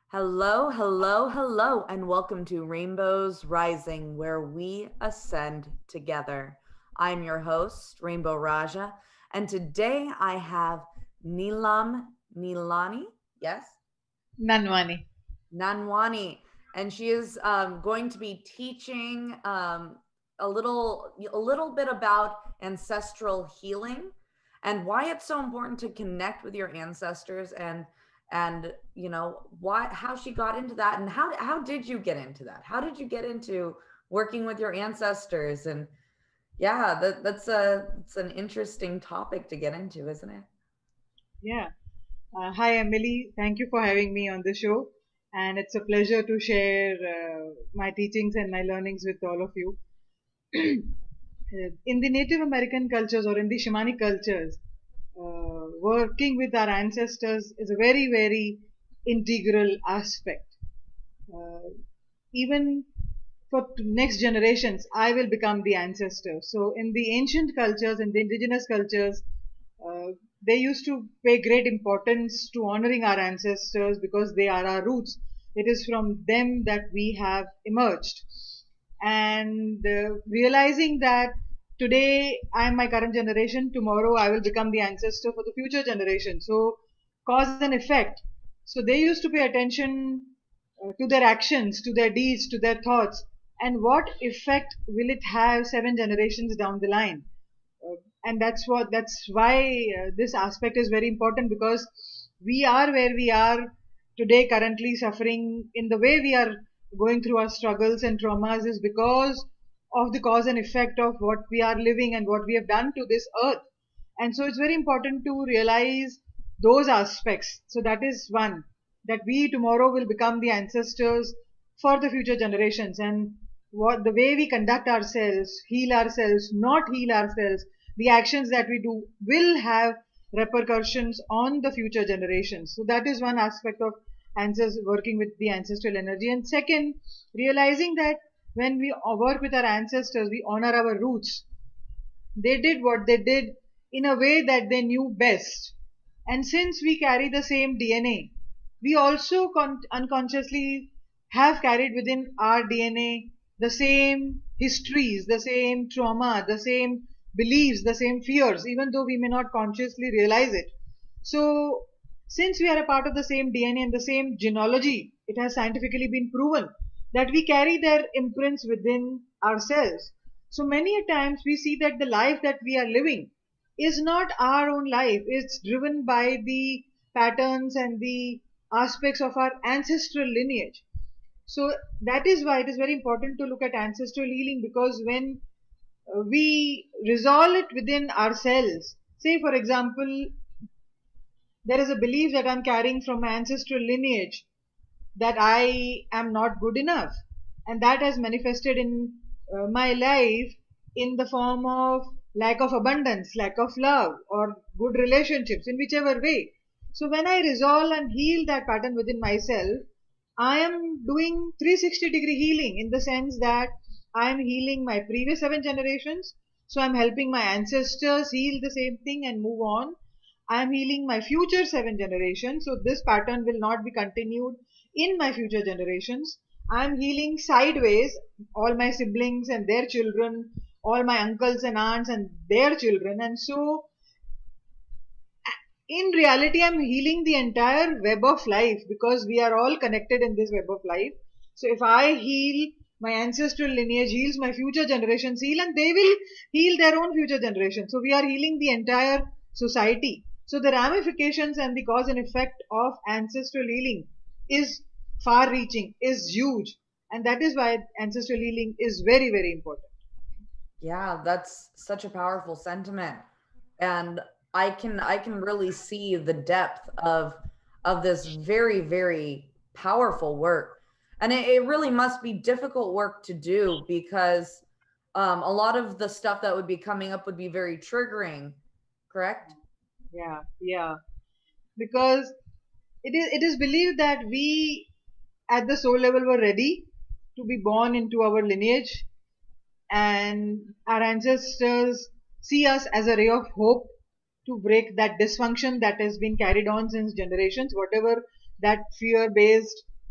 Hello, hello, hello, and welcome to Rainbows Rising, where we ascend together. I'm your host, Rainbow Raja, and today I have Neelam Neelani, yes, Nanwani. Nanwani, and she is going to be teaching a little bit about ancestral healing and why it's so important to connect with your ancestors and why how she got into that and how did you get into that? How did you get into working with your ancestors? And yeah, that's a it's an interesting topic to get into, isn't it? Yeah. Hi, Emily. Thank you for having me on the show. And it's a pleasure to share my teachings and my learnings with all of you. In the Native American cultures or in the shamanic cultures, working with our ancestors is a very, very integral aspect. Uh, Even for next generations, I will become the ancestor. So in the ancient cultures, in the indigenous cultures, uh, they used to pay great importance to honoring our ancestors because they are our roots. It is from them that we have emerged. And realizing that today I am my current generation, tomorrow I will become the ancestor for the future generation. So cause and effect. So they used to pay attention to their actions, to their deeds, to their thoughts, and what effect will it have 7 generations down the line? And that's why this aspect is very important because we are where we are today, currently suffering in the way we are going through our struggles and traumas is because of the cause and effect of what we are living and what we have done to this earth. And so it's very important to realize those aspects. So that is one, that we tomorrow will become the ancestors for the future generations, and what the way we conduct ourselves, heal ourselves, not heal ourselves, the actions that we do will have repercussions on the future generations. So that is one aspect of ancestors, working with the ancestral energy. And second, realizing that when we work with our ancestors, we honor our roots. They did what they did in a way that they knew best. And since we carry the same DNA, we also unconsciously have carried within our DNA the same histories, the same trauma, the same beliefs, the same fears, even though we may not consciously realize it. So, since we are a part of the same DNA and the same genealogy, it has scientifically been proven that we carry their imprints within ourselves. So many a times we see that the life that we are living is not our own life. It's driven by the patterns and the aspects of our ancestral lineage. So that is why it is very important to look at ancestral healing, because when we resolve it within ourselves, say for example, there is a belief that I'm carrying from my ancestral lineage that I am not good enough. And that has manifested in my life in the form of lack of abundance, lack of love, or good relationships, in whichever way. So when I resolve and heal that pattern within myself, I am doing 360-degree healing, in the sense that I am healing my previous 7 generations. So I'm helping my ancestors heal the same thing and move on. I am healing my future 7 generations. So this pattern will not be continued in my future generations. I am healing sideways all my siblings and their children, all my uncles and aunts and their children. And so in reality, I'm healing the entire web of life, because we are all connected in this web of life. So if I heal, my ancestral lineage heals, my future generations heal, and they will heal their own future generations. So we are healing the entire society. So the ramifications and the cause and effect of ancestral healing is far reaching, is huge. And that is why ancestral healing is very, very important. Yeah, that's such a powerful sentiment. And I can really see the depth of this very, very powerful work. And it really must be difficult work to do because a lot of the stuff that would be coming up would be very triggering, correct? Yeah, yeah. Because it is believed that we at the soul level were ready to be born into our lineage, and our ancestors see us as a ray of hope to break that dysfunction that has been carried on since generations, whatever that fear based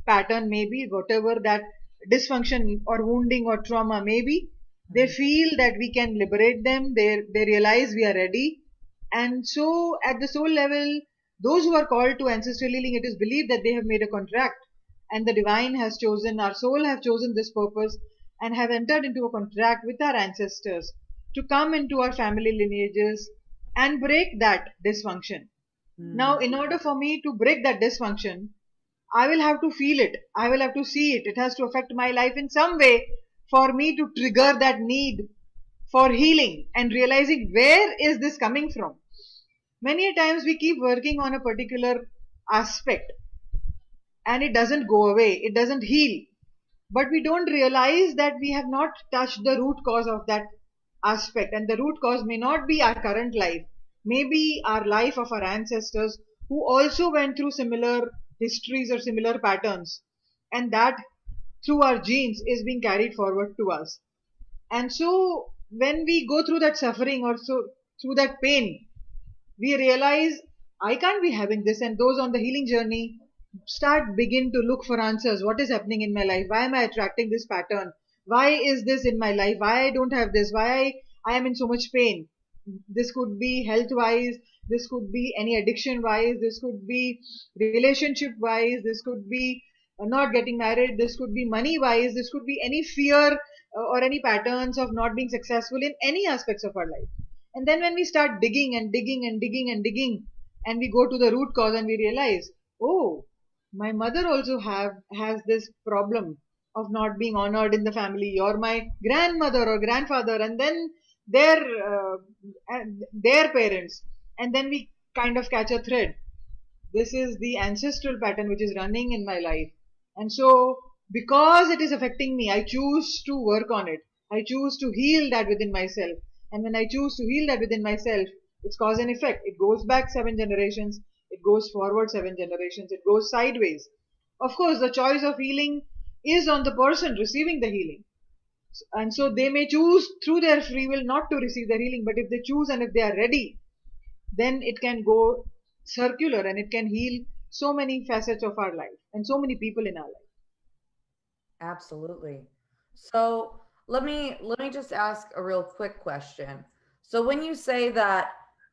pattern may be, whatever that dysfunction or wounding or trauma may be, they feel that we can liberate them. They realize we are ready. And so at the soul level, those who are called to ancestral healing, it is believed that they have made a contract, and the divine has chosen, our soul have chosen this purpose and have entered into a contract with our ancestors to come into our family lineages and break that dysfunction. Now, in order for me to break that dysfunction, I will have to feel it. I will have to see it. It has to affect my life in some way for me to trigger that need for healing and realizing where is this coming from. Many times we keep working on a particular aspect and it doesn't go away. It doesn't heal. But we don't realize that we have not touched the root cause of that aspect. And the root cause may not be our current life, maybe our life of our ancestors who also went through similar histories or similar patterns. And that through our genes is being carried forward to us. And so when we go through that suffering or so through that pain, we realize I can't be having this. And those on the healing journey begin to look for answers. What is happening in my life? Why am I attracting this pattern? Why is this in my life? Why I don't have this? Why I am in so much pain? This could be health wise. This could be any addiction wise. This could be relationship wise. This could be not getting married. This could be money wise. This could be any fear or any patterns of not being successful in any aspects of our life. And then when we start digging and digging and digging and digging, and we go to the root cause and we realize, oh, my mother also has this problem of not being honored in the family, or my grandmother or grandfather, and then their parents, and then we kind of catch a thread. This is the ancestral pattern which is running in my life, and so because it is affecting me, I choose to work on it. I choose to heal that within myself, and when I choose to heal that within myself, it's cause and effect. It goes back 7 generations. It goes forward 7 generations. It goes sideways. Of course, the choice of healing is on the person receiving the healing. And so they may choose through their free will not to receive the healing, but if they choose and if they are ready, then it can go circular and it can heal so many facets of our life and so many people in our life. Absolutely. So let me just ask a real quick question. So when you say that,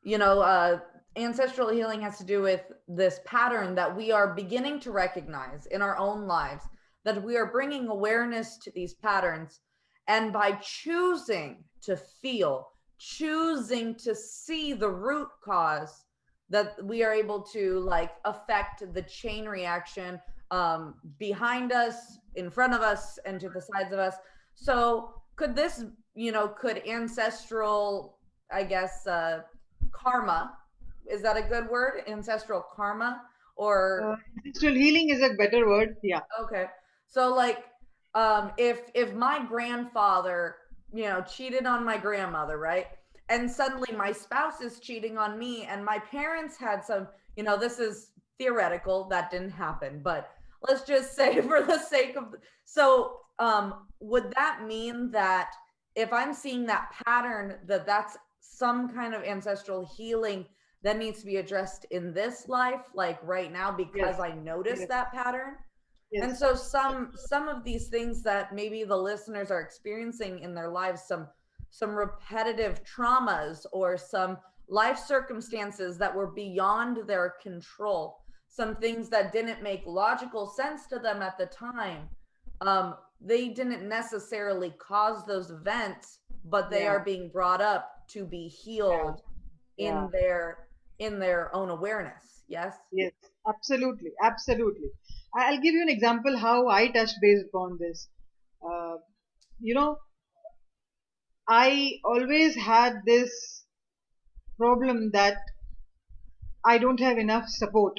ancestral healing has to do with this pattern that we are beginning to recognize in our own lives, that we are bringing awareness to these patterns, and by choosing to feel, choosing to see the root cause, that we are able to affect the chain reaction behind us, in front of us, and to the sides of us. So could this, could ancestral, I guess, karma, is that a good word? Ancestral karma, or ancestral healing is a better word. Yeah. Okay. So if my grandfather, cheated on my grandmother, right? And suddenly my spouse is cheating on me, and my parents had some, this is theoretical, that didn't happen, but let's just say for the sake of, so would that mean that if I'm seeing that pattern, that's some kind of ancestral healing that needs to be addressed in this life, like right now, because I noticed that pattern? Yes. And so some of these things that maybe the listeners are experiencing in their lives, some repetitive traumas or some life circumstances that were beyond their control, some things that didn't make logical sense to them at the time, they didn't necessarily cause those events, but they are being brought up to be healed in their own awearness. Yes? Yes, absolutely. Absolutely. I'll give you an example how I touched base upon this. I always had this problem that I don't have enough support.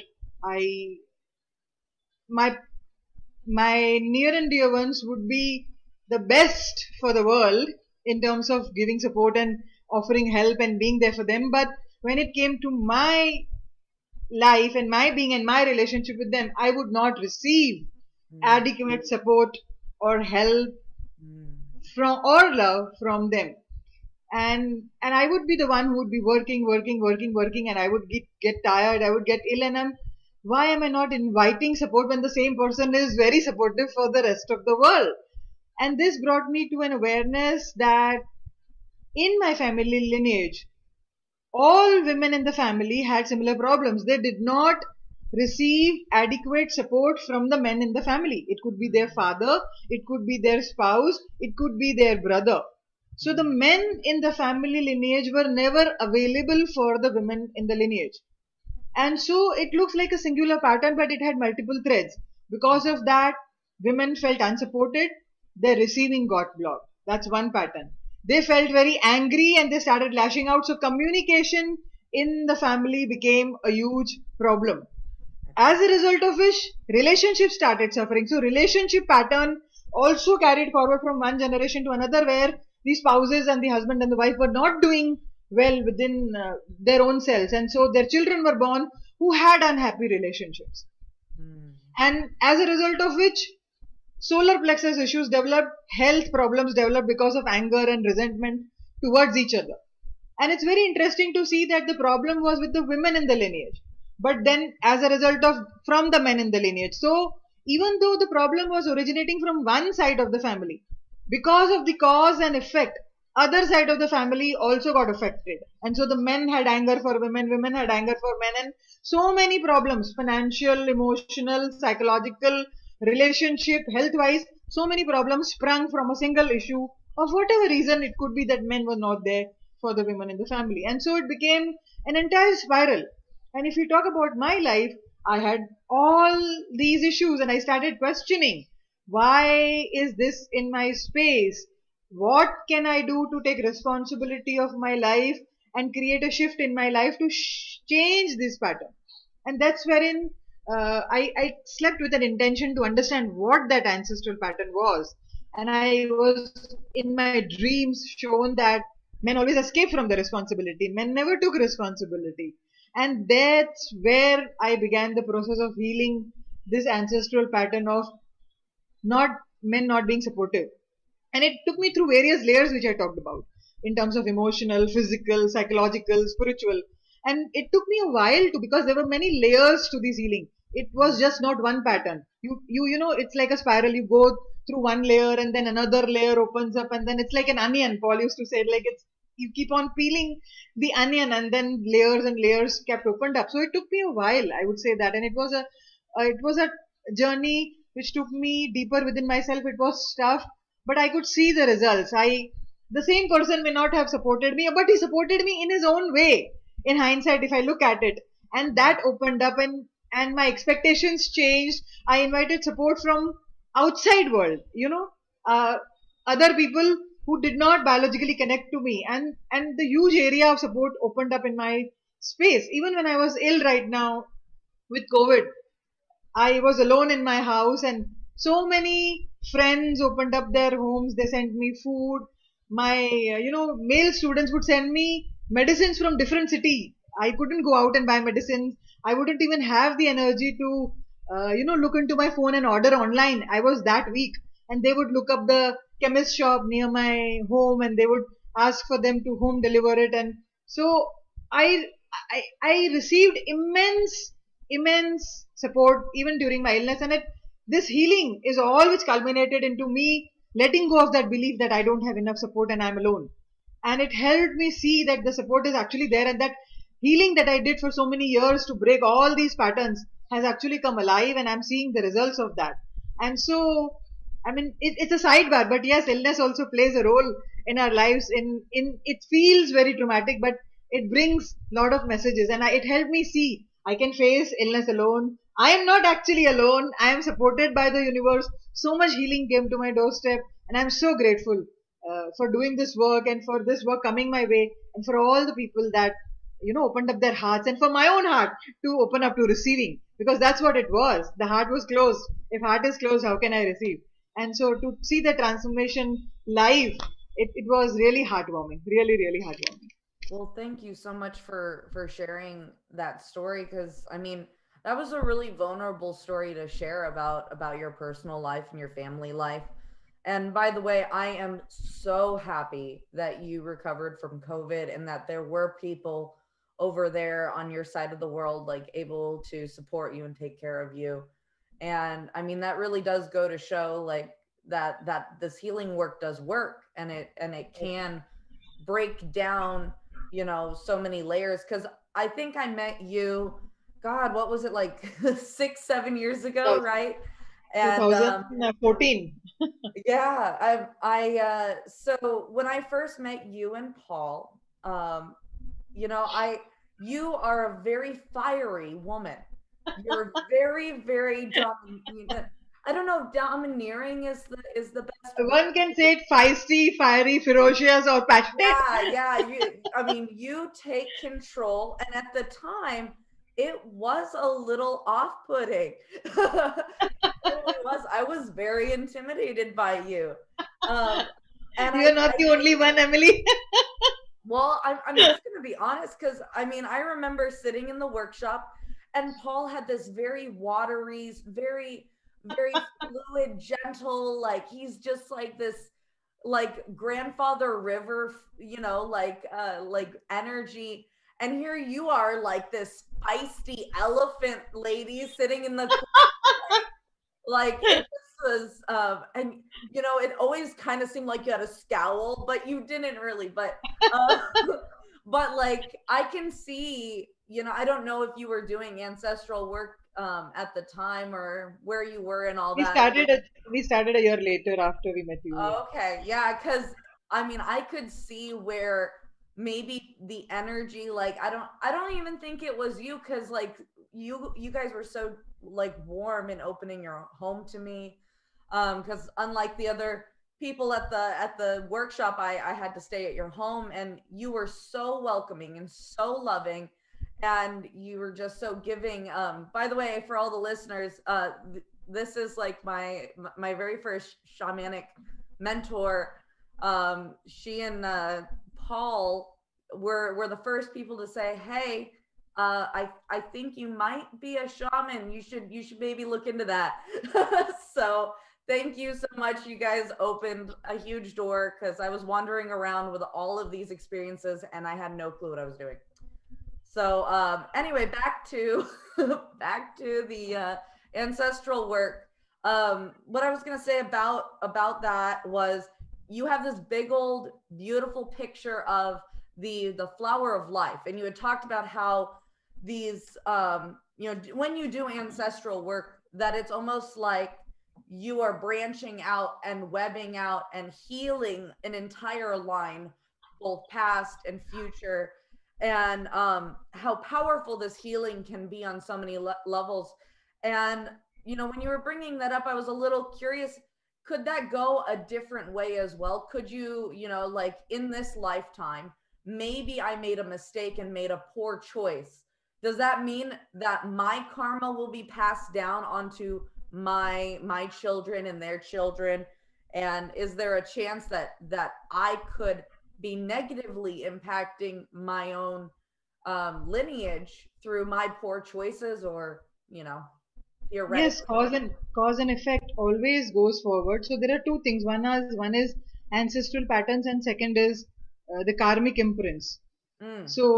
My near and dear ones would be the best for the world in terms of giving support and offering help and being there for them. But when it came to my life and my being and my relationship with them, I would not receive adequate support or help from or love from them. And I would be the one who would be working, and I would get tired, I would get ill, and Why am I not inviting support when the same person is very supportive for the rest of the world? And this brought me to an awareness that in my family lineage, all women in the family had similar problems. They did not receive adequate support from the men in the family. It could be their father, it could be their spouse, it could be their brother. So the men in the family lineage were never available for the women in the lineage. And so it looks like a singular pattern, but it had multiple threads. Because of that, women felt unsupported, their receiving got blocked. That's one pattern. They felt very angry and they started lashing out. So communication in the family became a huge problem. As a result of which, relationships started suffering. So relationship pattern also carried forward from one generation to another, where the spouses and the husband and the wife were not doing well within their own selves, and so their children were born who had unhappy relationships. And as a result of which, solar plexus issues developed, health problems developed because of anger and resentment towards each other. And it's very interesting to see that the problem was with the women in the lineage, but then as a result of from the men in the lineage. So even though the problem was originating from one side of the family, because of the cause and effect, other side of the family also got affected. And so the men had anger for women, women had anger for men, and so many problems, financial, emotional, psychological, relationship, health wise, so many problems sprung from a single issue of whatever reason. It could be that men were not there for the women in the family. And so it became an entire spiral. And if you talk about my life, I had all these issues and I started questioning, why is this in my space? What can I do to take responsibility of my life and create a shift in my life to change this pattern? And that's wherein I slept with an intention to understand what that ancestral pattern was. And I was in my dreams shown that men always escape from the responsibility. Men never took responsibility. And that's where I began the process of healing this ancestral pattern of not men not being supportive. And it took me through various layers which I talked about in terms of emotional, physical, psychological, spiritual. And it took me a while to, because there were many layers to this healing. It was just not one pattern. You know, it's like a spiral. You go through one layer and then another layer opens up, and then it's like an onion. Paul used to say, like, it's, you keep on peeling the onion and then layers and layers kept opened up. So it took me a while, I would say that. And it was a journey which took me deeper within myself. It was tough, but I could see the results. The same person may not have supported me, but he supported me in his own way. In hindsight, if I look at it, and that opened up, and my expectations changed. I invited support from outside world, uh, other people who did not biologically connect to me, and the huge area of support opened up in my space. Even when I was ill right now with COVID, I was alone in my house, and so many friends opened up their homes. They sent me food. My, male students would send me medicines from different city. I couldn't go out and buy medicines. I wouldn't even have the energy to, look into my phone and order online. I was that weak. And they would look up the chemist shop near my home and they would ask for them to home deliver it. And so I, I received immense support even during my illness. And this healing is all which culminated into me letting go of that belief that I don't have enough support and I'm alone. And it helped me see that the support is actually there, and that healing that I did for so many years to break all these patterns has actually come alive, and I'm seeing the results of that. And so, I mean, it's a sidebar, but yes, illness also plays a role in our lives. In it feels very traumatic, but it brings a lot of messages, and it helped me see I can face illness alone. I am not actually alone. I am supported by the universe. So much healing came to my doorstep, and I'm so grateful for doing this work and for this work coming my way, and for all the people that opened up their hearts, and for my own heart to open up to receiving, because that's what it was. The heart was closed. If heart is closed, how can I receive? And so to see the transformation live, it was really heartwarming, really, really heartwarming. Well, thank you so much for sharing that story, because I mean, that was a really vulnerable story to share about your personal life and your family life. And by the way, I am so happy that you recovered from COVID and that there were people over there on your side of the world, like able to support you and take care of you. And I mean, that really does go to show like that this healing work does work, and it can break down, so many layers. Because I think I met you, God, what was it, like 6 7 years ago, right? And 2014. yeah, so when I first met you and Paul, I you are a very fiery woman. You're very, very I don't know if domineering is the best word. One can say it feisty, fiery, ferocious, or passionate. Yeah, I mean, you take control, and at the time, it was a little off-putting. It really was. I was very intimidated by you. Um, and You're not the only one, Emily. well, I'm just going to be honest, because I mean, I remember sitting in the workshop, and Paul had this very watery, very, very fluid, gentle, like he's just like this, like grandfather river, like energy. And here you are, like this feisty elephant lady sitting in the corner, like it just was, and it always kind of seemed like you had a scowl, but you didn't really. But uh, but like I can see, I don't know if you were doing ancestral work at the time, or where you were and all We that. started a, we started a year later after we met you. Yeah. Okay, yeah, because I mean, I could see where maybe the energy, like I don't even think it was you, because like you guys were so like warm and opening your home to me. Because unlike the other people at the workshop, I had to stay at your home, and you were so welcoming and so loving, and you were just so giving. By the way, for all the listeners, this is like my very first shamanic mentor. She and Paul were the first people to say, "Hey, I think you might be a shaman. You should maybe look into that." So thank you so much. You guys opened a huge door, because I was wandering around with all of these experiences, and I had no clue what I was doing. So anyway, back to back to the ancestral work. What I was gonna say about that was, you have this big old beautiful picture of the flower of life, and you had talked about how these when you do ancestral work, that it's almost like you are branching out and webbing out and healing an entire line, both past and future, and how powerful this healing can be on so many levels. And when you were bringing that up, I was a little curious, could that go a different way as well? Could you, like in this lifetime, maybe I made a mistake and made a poor choice. Does that mean that my karma will be passed down onto my children and their children? And is there a chance that I could be negatively impacting my own lineage through my poor choices, or Yes, theoretically? cause and effect always goes forward. So there are two things. One is ancestral patterns, and second is the karmic imprints. Mm, So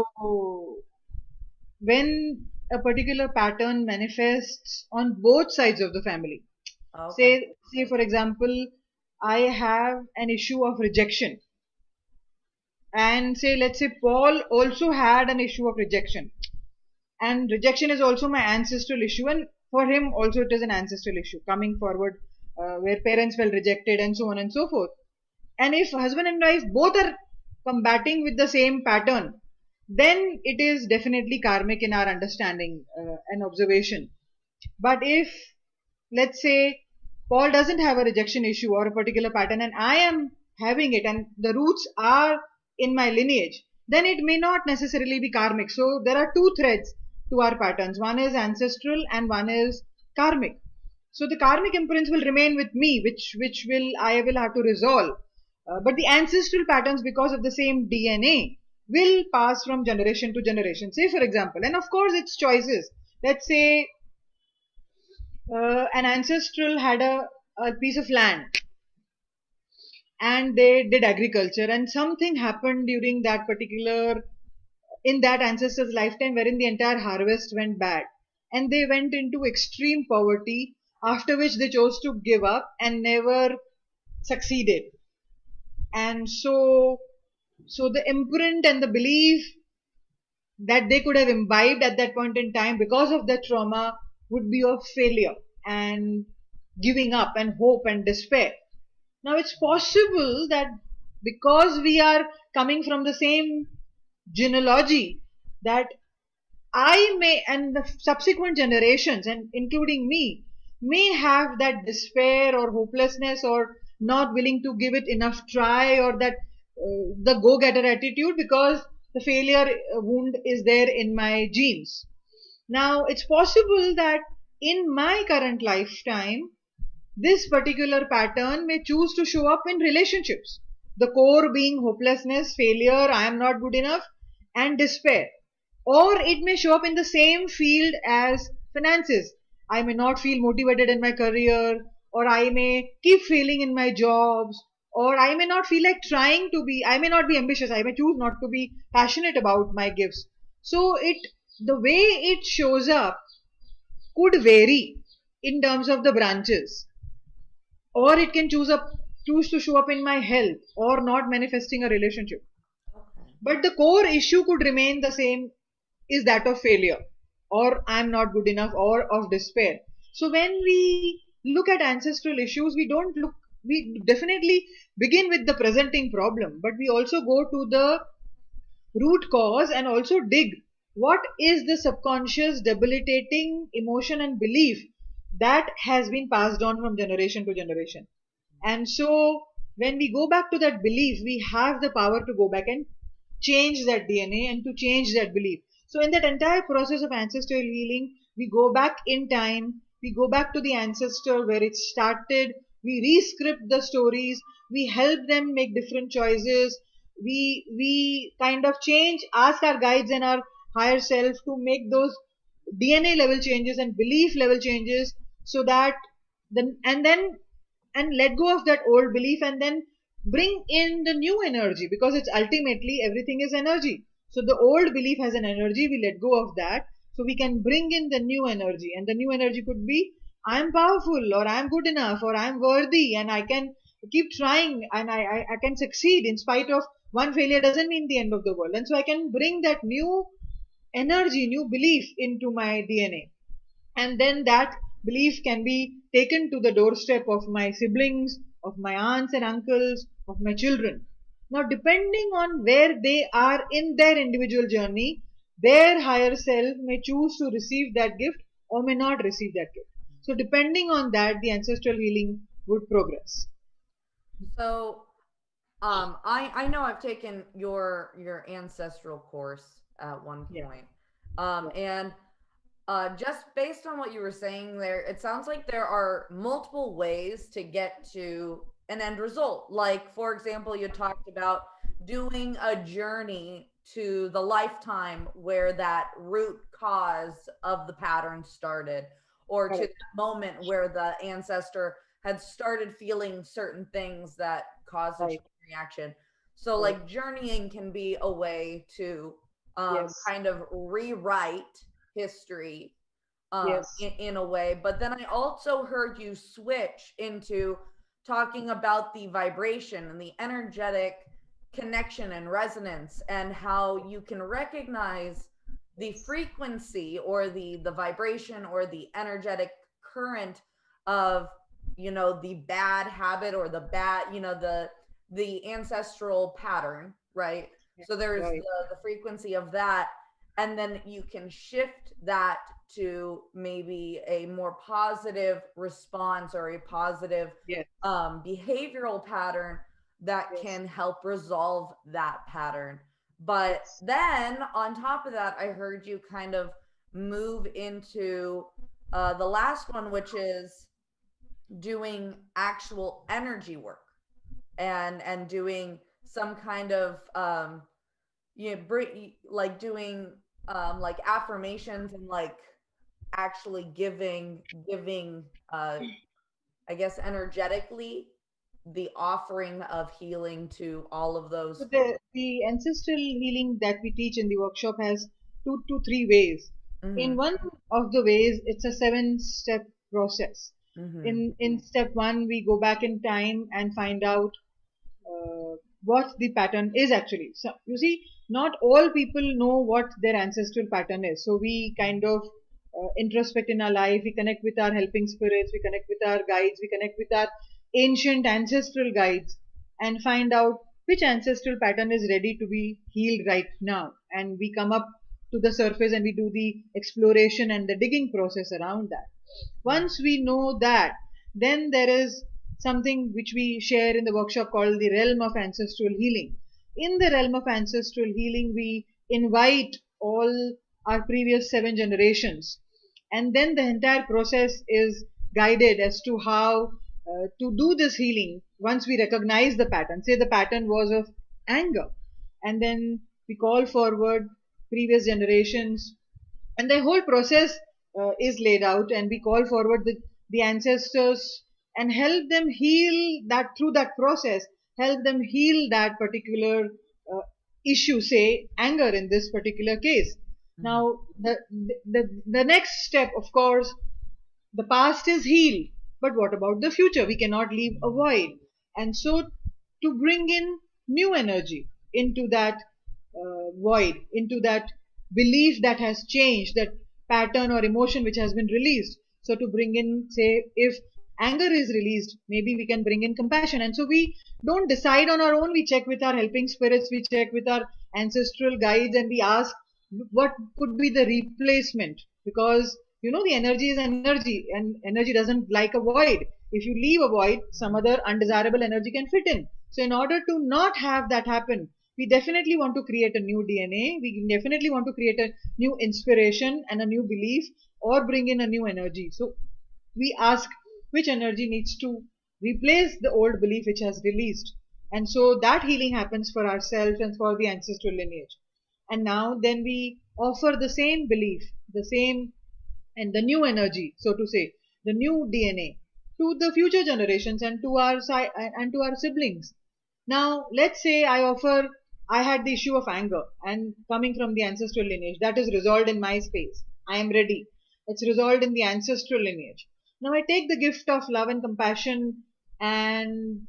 when a particular pattern manifests on both sides of the family, okay. say for example, I have an issue of rejection, and say let's say Paul also had an issue of rejection, and rejection is also my ancestral issue, and for him also it is an ancestral issue coming forward, where parents felt rejected and so on and so forth. And if husband and wife both are combating with the same pattern, then it is definitely karmic in our understanding and observation. But if, let's say, Paul doesn't have a rejection issue or a particular pattern, and I am having it, and the roots are in my lineage, then it may not necessarily be karmic. So there are two threads to our patterns. One is ancestral and one is karmic. So the karmic imprints will remain with me, which will I will have to resolve. But the ancestral patterns, because of the same DNA, will pass from generation to generation. Say for example, and of course it's choices. Let's say an ancestral had a piece of land, and they did agriculture, and something happened during that particular in that ancestor's lifetime wherein the entire harvest went bad and they went into extreme poverty, after which they chose to give up and never succeeded. And so the imprint and the belief that they could have imbibed at that point in time because of that trauma would be of failure and giving up and hope and despair. Now it's possible that because we are coming from the same genealogy, that I may, and the subsequent generations, and including me, may have that despair or hopelessness or not willing to give it enough try, or that the go-getter attitude, because the failure wound is there in my genes. Now, it's possible that in my current lifetime, this particular pattern may choose to show up in relationships. The core being hopelessness, failure, I am not good enough, and despair. Or it may show up in the same field as finances. I may not feel motivated in my career, or I may keep failing in my jobs, or I may not feel like trying to be, I may not be ambitious, I may choose not to be passionate about my gifts. So the way it shows up could vary in terms of the branches, or it can choose to show up in my health or not manifesting a relationship. Okay. But the core issue could remain the same, is that of failure, or I'm not good enough, or of despair. So when we look at ancestral issues, we definitely begin with the presenting problem, but we also go to the root cause and also dig what is the subconscious debilitating emotion and belief that has been passed on from generation to generation. And so when we go back to that belief, we have the power to go back and change that DNA and to change that belief. So in that entire process of ancestral healing, we go back in time, we go back to the ancestor where it started, we re-script the stories, we help them make different choices, we kind of change, ask our guides and our higher self to make those DNA level changes and belief level changes, so that then and let go of that old belief and then bring in the new energy, because it's ultimately everything is energy. So the old belief has an energy, we let go of that, so we can bring in the new energy, and the new energy could be I'm powerful, or I'm good enough, or I'm worthy, and I can keep trying, and I can succeed in spite of one failure doesn't mean the end of the world. And so I can bring that new energy, new belief into my DNA, and then that belief can be taken to the doorstep of my siblings, of my aunts and uncles, of my children. Now, depending on where they are in their individual journey, their higher self may choose to receive that gift or may not receive that gift. So, depending on that, the ancestral healing would progress. So, I know I've taken your ancestral course at one Yeah. point. And just based on what you were saying there, it sounds like there are multiple ways to get to an end result. Like, for example, you talked about doing a journey to the lifetime where that root cause of the pattern started, or to Correct. that moment where the ancestor had started feeling certain things that caused a chain Right. reaction. So, Correct. like, journeying can be a way to Yes. kind of rewrite history Yes. in a way. But then I also heard you switch into talking about the vibration and the energetic connection and resonance, and how you can recognize the frequency or the vibration or the energetic current of, the bad habit or the bad, the ancestral pattern, right? Yeah. So there's Right. the frequency of that, and then you can shift that to maybe a more positive response or a positive Yes. behavioral pattern that Yes. can help resolve that pattern. But Yes. then on top of that, I heard you kind of move into the last one, which is doing actual energy work, and doing some kind of like doing like affirmations, and like actually giving I guess energetically the offering of healing to all of So those. the ancestral healing that we teach in the workshop has 2 to 3 ways. In Mm-hmm. one of the ways, it's a 7 step process. Mm-hmm. In step one, we go back in time and find out what the pattern is actually. So you see, not all people know what their ancestral pattern is. So we kind of introspect in our life. We connect with our helping spirits. We connect with our guides. We connect with our ancient ancestral guides and find out which ancestral pattern is ready to be healed right now. And we come up to the surface and we do the exploration and the digging process around that. Once we know that, then there is something which we share in the workshop called the realm of ancestral healing. In the realm of ancestral healing, we invite all our previous 7 generations, and then the entire process is guided as to how to do this healing. Once we recognize the pattern, say the pattern was of anger, and then we call forward previous generations, and the whole process is laid out, and we call forward the ancestors and help them heal that. Through that process, help them heal that particular uh, issue, say anger in this particular case. Mm-hmm. Now the next step, of course, the past is healed, but what about the future? We cannot leave a void. And so to bring in new energy into that void, into that belief that has changed, that pattern or emotion which has been released. So to bring in, say, if anger is released, maybe we can bring in compassion. And so we don't decide on our own. We check with our helping spirits, we check with our ancestral guides, and we ask what could be the replacement. Because the energy is energy, and energy doesn't like a void. If you leave a void, some other undesirable energy can fit in. So in order to not have that happen, we definitely want to create a new DNA. We definitely want to create a new inspiration and a new belief, or bring in a new energy. So we ask which energy needs to replace the old belief which has released. And so that healing happens for ourselves and for the ancestral lineage. And now then we offer the same belief, the same, and the new energy, so to say, the new DNA, to the future generations and to our siblings. Now, let's say I had the issue of anger and coming from the ancestral lineage that is resolved in my space. I am ready. It's resolved in the ancestral lineage. Now I take the gift of love and compassion and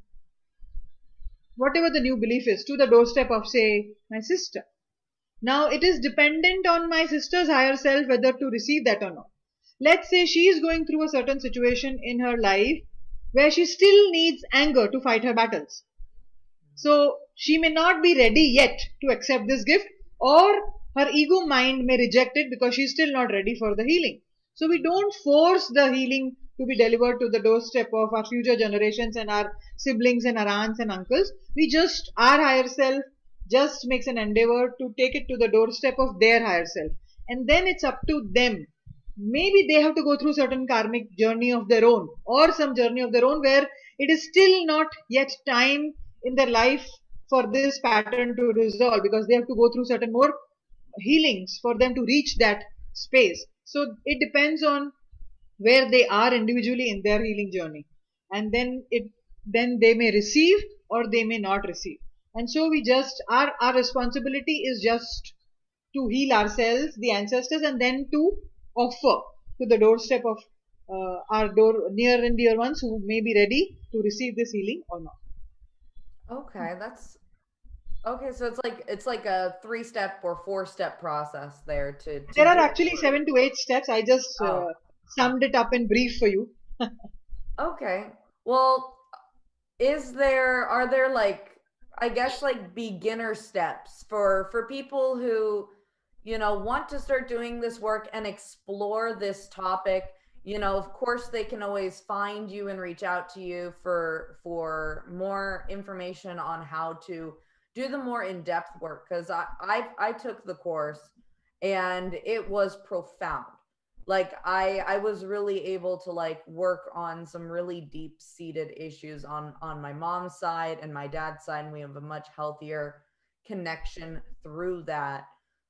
whatever the new belief is to the doorstep of, say, my sister. Now it is dependent on my sister's higher self whether to receive that or not. Let's say she is going through a certain situation in her life where she still needs anger to fight her battles. So she may not be ready yet to accept this gift, or her ego mind may reject it because she's still not ready for the healing. So we don't force the healing to be delivered to the doorstep of our future generations and our siblings and our aunts and uncles. Our higher self just makes an endeavor to take it to the doorstep of their higher self. And then it's up to them. Maybe they have to go through certain karmic journey of their own, or some journey of their own where it is still not yet time in their life for this pattern to resolve, because they have to go through certain more healings for them to reach that space. So it depends on where they are individually in their healing journey, and then they may receive or they may not receive. And so we just our responsibility is just to heal ourselves, the ancestors, and then to offer to the doorstep of our door near and dear ones who may be ready to receive this healing or not. Okay, that's okay. So it's like a 3-step or 4-step process there to There are do. actually 7 to 8 steps. I just Oh, summed it up in brief for you. okay. Well, are there like, I guess, like beginner steps for people who, want to start doing this work and explore this topic? Of course they can always find you and reach out to you for more information on how to do the more in-depth work, because I took the course and it was profound. Like I was really able to like work on some really deep seated issues on my mom's side and my dad's side, and we have a much healthier connection through that.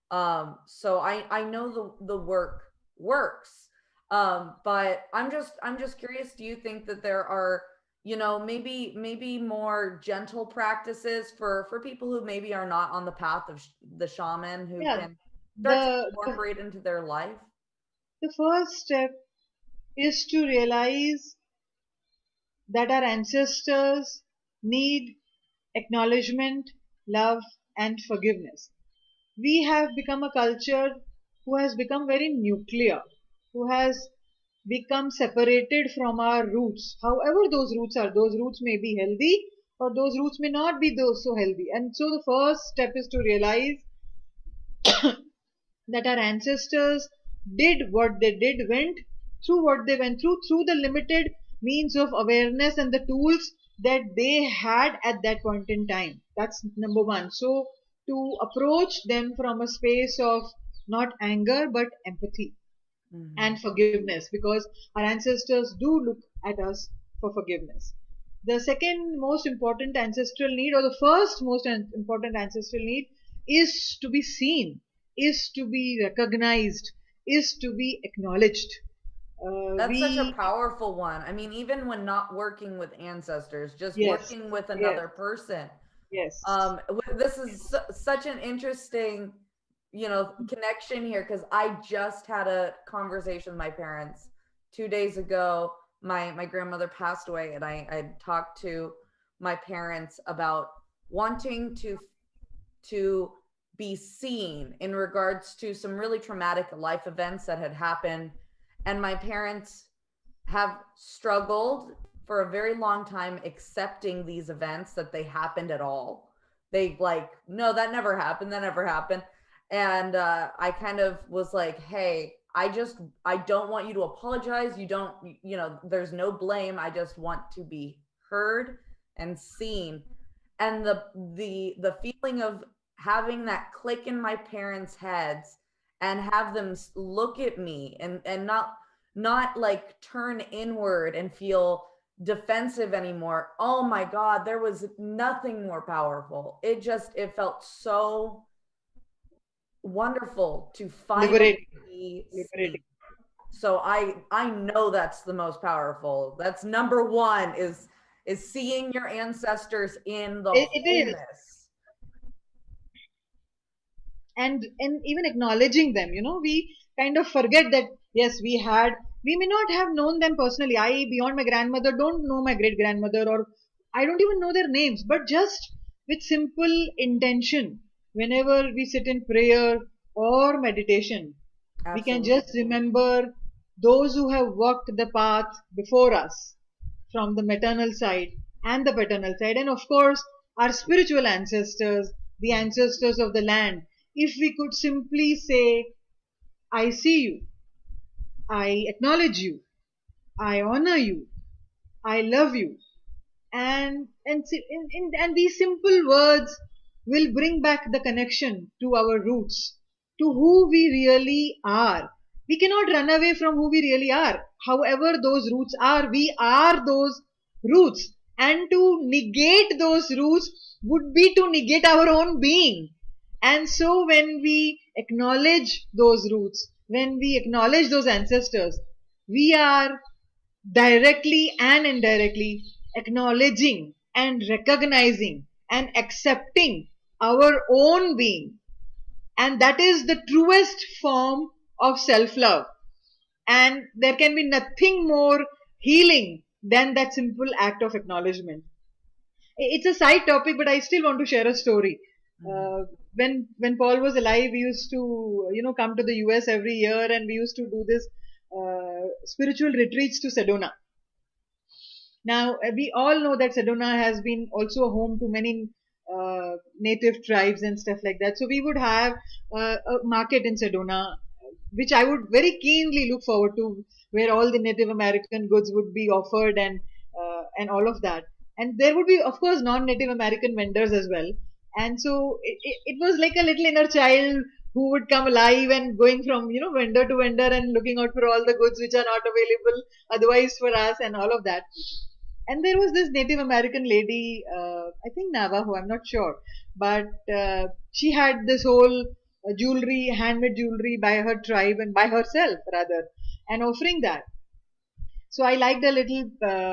So I know the work works. But I'm just curious, do you think that there are maybe more gentle practices for people who maybe are not on the path of the shaman, who Yeah, can start to the, the incorporate into their life? the first step is to realize that our ancestors need acknowledgement, love, and forgiveness. We have become a culture who has become very nuclear, who has become separated from our roots. However, those roots may be healthy or those roots may not be those so healthy. And so the first step is to realize that our ancestors did what they did, went through what they went through the limited means of awareness and the tools that they had at that point in time. That's number one. So, to approach them from a space of not anger but empathy Hmm. and forgiveness, because our ancestors do look at us for forgiveness. The second most important ancestral need, or the first most important ancestral need, is to be seen, is to be recognized, is to be acknowledged. That's such a We, powerful one. I mean, even when not working with ancestors, just yes, working with yes, another person. yes. This is such an interesting, connection here, because I just had a conversation with my parents 2 days ago. My grandmother passed away, and I talked to my parents about wanting to be seen in regards to some really traumatic life events that had happened. And my parents have struggled for a very long time accepting these events, that they happened at all. They like, no, that never happened. That never happened. And I kind of was like, hey, I don't want you to apologize. You don't, there's no blame. I just want to be heard and seen. And the feeling of having that click in my parents' heads, and have them look at me, and not like turn inward and feel defensive anymore. Oh my God, there was nothing more powerful. It felt so wonderful to finally Liberating, be seen. liberating. So I know that's the most powerful. That's number one, is seeing your ancestors in the It is. wholeness. And even acknowledging them, we kind of forget that yes, we may not have known them personally. I, beyond my grandmother, don't know my great grandmother, or I don't even know their names, but just with simple intention, whenever we sit in prayer or meditation, we can Absolutely. just remember those who have walked the path before us, from the maternal side and the paternal side, and of course our spiritual ancestors, the ancestors of the land. If we could simply say, I see you, I acknowledge you, I honor you, I love you, and these simple words will bring back the connection to our roots, to who we really are. We cannot run away from who we really are. However those roots are, we are those roots, and to negate those roots would be to negate our own being. And so when we acknowledge those roots, when we acknowledge those ancestors, we are directly and indirectly acknowledging and recognizing and accepting our own being. And that is the truest form of self love. And there can be nothing more healing than that simple act of acknowledgement. It's a side topic, but I still want to share a story. Mhm. Uh, when Paul was alive, we used to come to the US every year, and we used to do this spiritual retreats to Sedona. Now, we all know that Sedona has been also a home to many native tribes and stuff like that. So we would have a market in Sedona, which I would very keenly look forward to, where all the Native American goods would be offered, and all of that. And there would be, of course, non-Native American vendors as well. And so it was like a little inner child who would come alive and going from vendor to vendor and looking out for all the goods which are not available otherwise for us and all of that. And there was this Native American lady, I think Navajo, I'm not sure, but she had this whole jewelry, handmade jewelry by her tribe and by herself rather, and offering that. So I liked a little,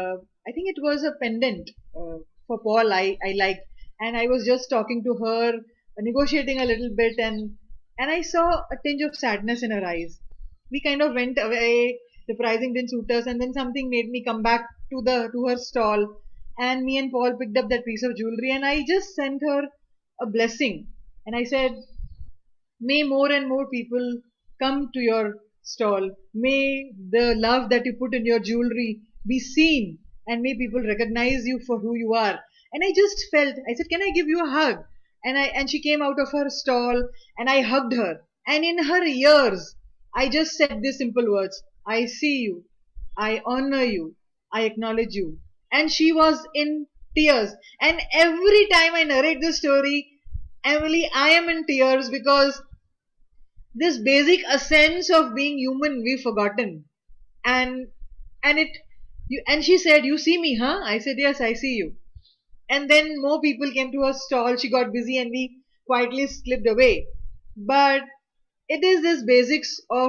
I think it was a pendant for Paul. I liked, and I was just talking to her, negotiating a little bit, and I saw a tinge of sadness in her eyes. We kind of went away. The pricing didn't suit us, and then something made me come back to her stall, and me and Paul picked up that piece of jewelry, and I just sent her a blessing, and I said, may more and more people come to your stall. May the love that you put in your jewelry be seen, and may people recognize you for who you are. And I just felt, I said, can I give you a hug? And she came out of her stall and I hugged her. And in her ears, I just said these simple words, I see you, I honor you, I acknowledge you. And she was in tears. And every time I narrate this story, Emily, I am in tears because this basic essence of being human we've forgotten. And and it and she said, you see me, huh? I said, yes, I see you. And then more people came to her stall. She got busy and we quietly slipped away. But it is this basics of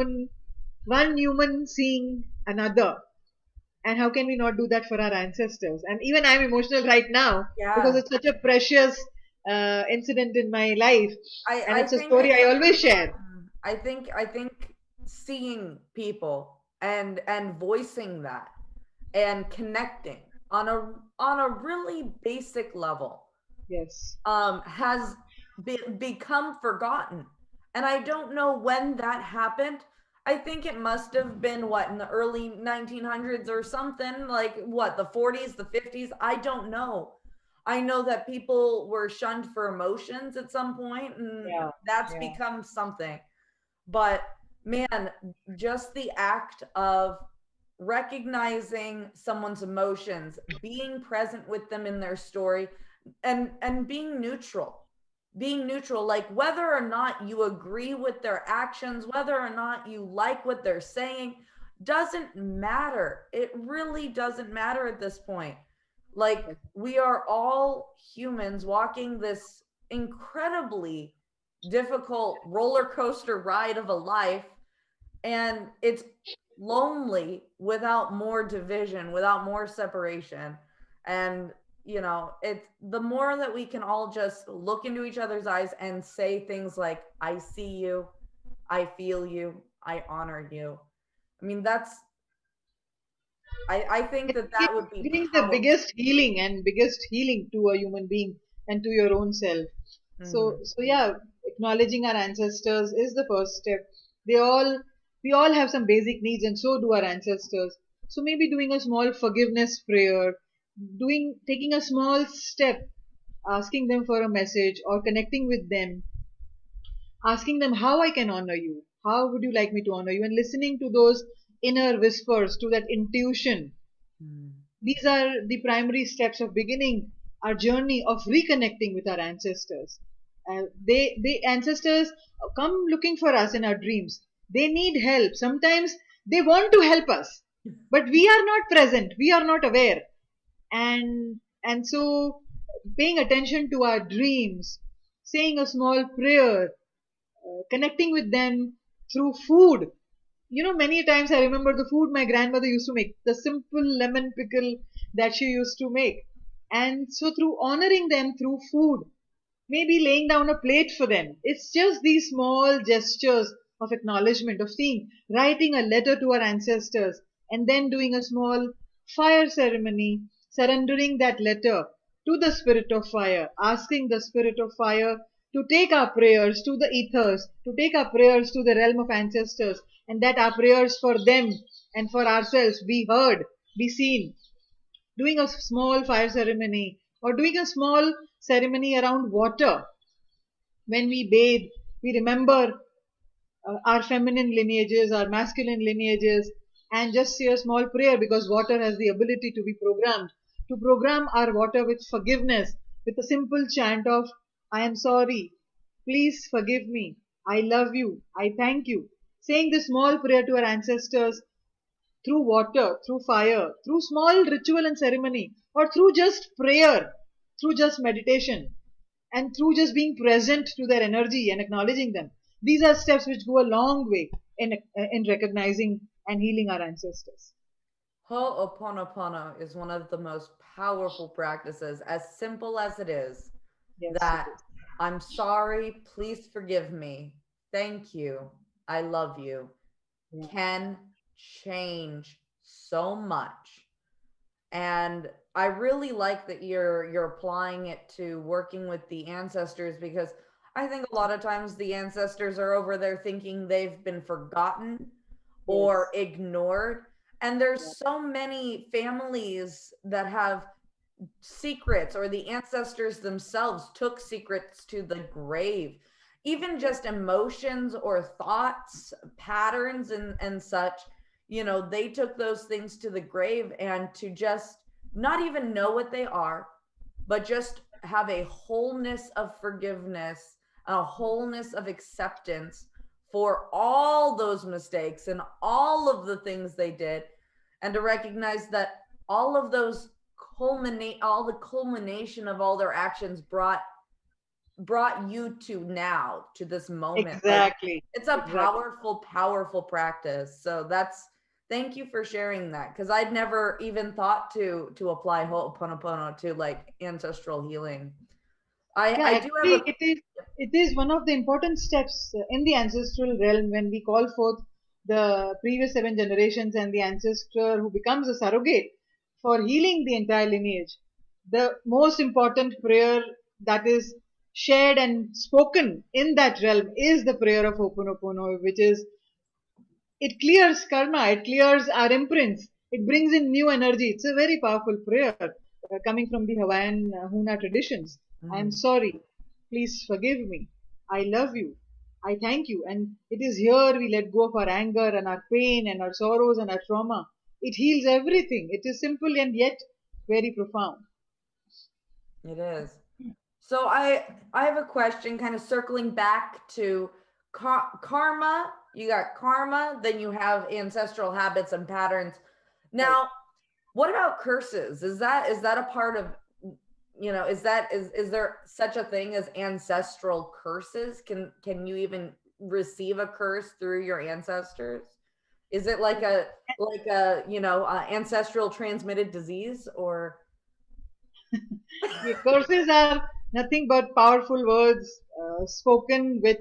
one human seeing another. And how can we not do that for our ancestors? And even I'm emotional right now because Yeah. it's such a precious incident in my life, and I it's a think story it's I so always share. important. I think seeing people and voicing that and connecting on a really basic level Yes, has become forgotten. And I don't know when that happened. I think it must have been what, in the early 1900s or something, like what, the 40s, the 50s. I don't know. I know that people were shunned for emotions at some point, and yeah, that's yeah. become something. But man, just the act of recognizing someone's emotions, being present with them in their story, and being neutral, like whether or not you agree with their actions, whether or not you like what they're saying, doesn't matter. It really doesn't matter at this point. Like, we are all humans walking this incredibly difficult roller coaster ride of a life, and it's lonely without more division, without more separation. And it's the more that we can all just look into each other's eyes and say things like, I see you, I feel you, I honor you. I mean, I think It that that would be brings the powerful. biggest healing to a human being and to your own self. Mm-hmm. So yeah, acknowledging our ancestors is the first step. They all we all have some basic needs, and so do our ancestors. So maybe doing a small forgiveness prayer, taking a small step, asking them for a message or connecting with them, asking them how I can honor you, how would you like me to honor you, and listening to those inner whispers, to that intuition. These are the primary steps of beginning our journey of reconnecting with our ancestors. The ancestors come looking for us in our dreams. They need help. Sometimes they want to help us, but we are not present. We are not aware, and so paying attention to our dreams, saying a small prayer, connecting with them through food. Many times I remember the food my grandmother used to make, the simple lemon pickle that she used to make. And so through honoring them through food, maybe laying down a plate for them, it's just these small gestures of acknowledgement, of seeing, writing a letter to our ancestors, and then doing a small fire ceremony, surrendering that letter to the spirit of fire, asking the spirit of fire to take our prayers to the ethers, to take our prayers to the realm of ancestors, and that our prayers for them and for ourselves be heard, be seen. Doing a small fire ceremony or doing a small ceremony around water. When we bathe, we remember our feminine lineages, our masculine lineages, and just say a small prayer, because water has the ability to be programmed. To program our water with forgiveness, with a simple chant of, I am sorry, please forgive me, I love you, I thank you. Saying this small prayer to our ancestors through water, through fire, through small ritual and ceremony, or through just prayer, through just meditation, and through just being present to their energy and acknowledging them. These are steps which go a long way in recognizing and healing our ancestors. Ho'oponopono is one of the most powerful practices, as simple as it is, Yes, it that is. I'm sorry, please forgive me, thank you, I love you, Yeah. can change so much. And I really like that you're applying it to working with the ancestors, because I think a lot of times the ancestors are over there thinking they've been forgotten or Yes. ignored. And there's Yeah. so many families that have secrets, or the ancestors themselves took secrets to the grave. Even Yeah. just emotions or thoughts, patterns, and such, they took those things to the grave, and to just not even know what they are, but just have a wholeness of forgiveness, a wholeness of acceptance for all those mistakes and all of the things they did, and to recognize that all of those all the culmination of all their actions brought you to now, to this moment. Like, Exactly. it's a Exactly. powerful practice. So that's, thank you for sharing that, because I'd never even thought to apply Ho'oponopono to like ancestral healing. i Yeah, i do have actually, a it is one of the important steps in the ancestral realm when we call forth the previous 7 generations and the ancestor who becomes a surrogate for healing the entire lineage. The most important prayer that is shared and spoken in that realm is the prayer of Ho'oponopono, which is, it clears karma, it clears our imprints, it brings in new energy. It's a very powerful prayer coming from the Hawaiian Huna traditions. I am Mhm. sorry, please forgive me, I love you, I thank you. And it is here we let go of our anger and our pain and our sorrows and our trauma. It heals everything. It is simple and yet very profound. It is. So I have a question, kind of circling back to karma. You got karma, then you have ancestral habits and patterns. Right. Now, what about curses? Is that a part of, is there such a thing as ancestral curses? Can you even receive a curse through your ancestors? Is it like a ancestral transmitted disease, or The curses are nothing but powerful words spoken with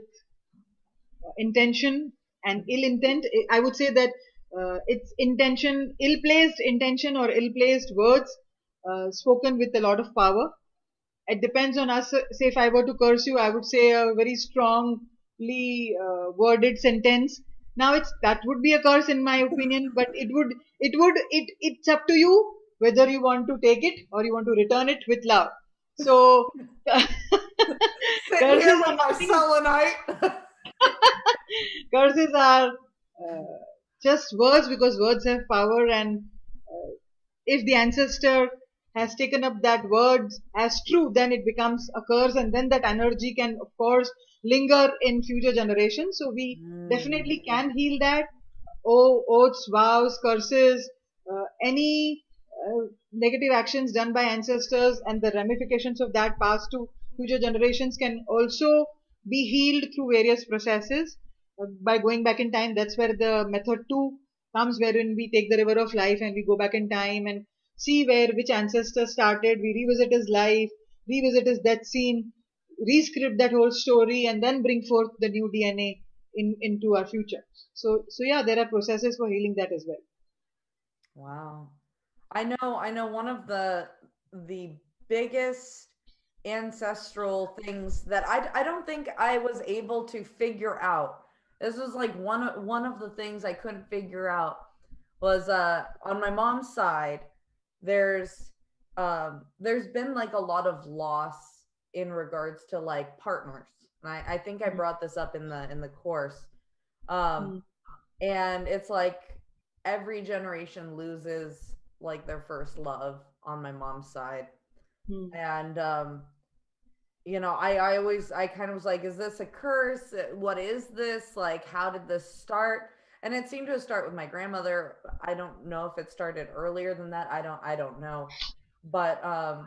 intention and ill intent. I would say that it's intention, ill placed intention or ill placed words spoken with a lot of power. It depends on us. Say, if I were to curse you, I would say a very strongly worded sentence. Now, that would be a curse in my opinion, but it's up to you whether you want to take it or you want to return it with love. So, sitting here curses with are my nothing. selenite? Curses are just words because words have power, and if the ancestor has taken up that word as true, then it becomes a curse, and then that energy can, of course, linger in future generations. So we Mm. definitely can heal that. Oh, oaths, vows, curses, any negative actions done by ancestors and the ramifications of that passed to future generations can also be healed through various processes by going back in time. That's where the method 2 comes, wherein we take the river of life and we go back in time and see where which ancestor started. We revisit his life, revisit his death scene, rescript that whole story, and then bring forth the new DNA into our future. So yeah, there are processes for healing that as well. Wow. I know one of the biggest ancestral things that I don't think I was able to figure out. This was like one of the things I couldn't figure out was on my mom's side, there's been like a lot of loss in regards to like partners. And I think I brought this up in the course. Um Mm, and it's like every generation loses like their first love on my mom's side. mm, And I kind of was like, is this a curse? What is this? Like, how did this start? And it seemed to start with my grandmother. I don't know if it started earlier than that. I don't know. But